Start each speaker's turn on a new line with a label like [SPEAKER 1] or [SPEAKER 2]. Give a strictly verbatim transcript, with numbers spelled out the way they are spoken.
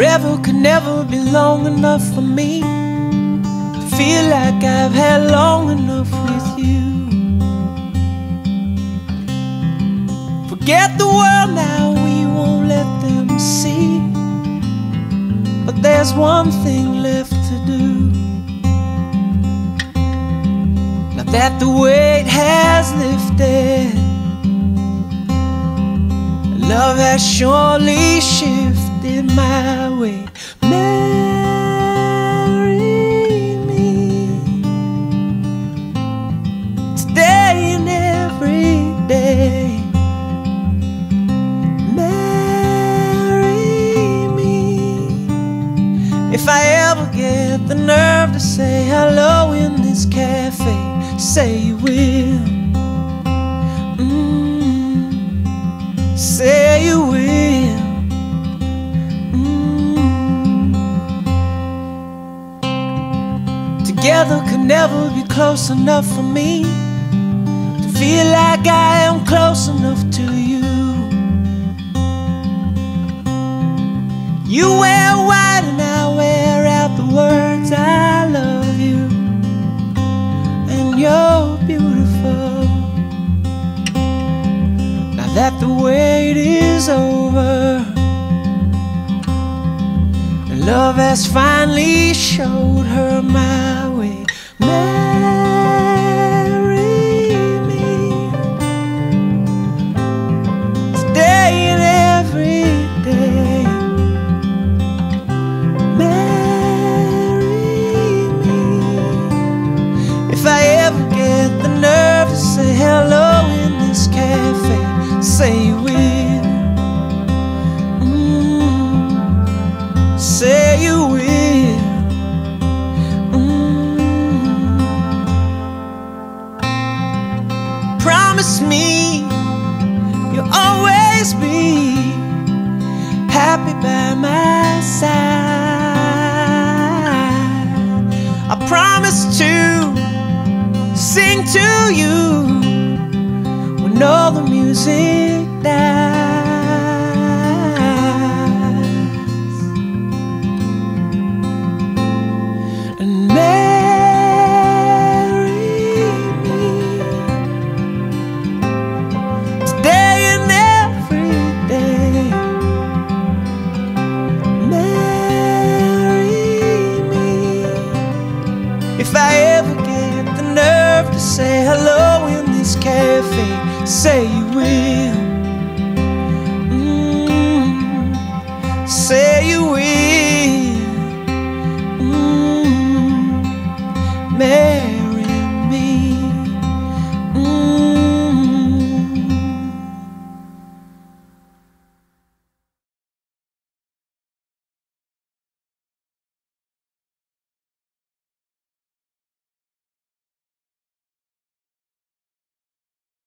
[SPEAKER 1] Forever could never be long enough for me to feel like I've had long enough with you. Forget the world now, we won't let them see. But there's one thing left to do. Now that the weight has lifted, love has surely shifted my way. Marry me today and every day. If I ever get the nerve to say hello in this cafe, say you will. Mm, say you will. Mm. Together could never be close enough for me to feel like I am close enough to you. You wear white and I wear out the words I love you, and you're beautiful. Now that the wait is over, and love has finally showed her my way. Marry me today and every day. If I ever get the nerve to say hello in this cafe, say you will. Mm, say you will. Mm. Promise me you'll always be happy by my side. I promise to sing to you when all the music dies. And marry me today and every day. Marry me if I ever get the nerve to say hello in this cafe, say you will.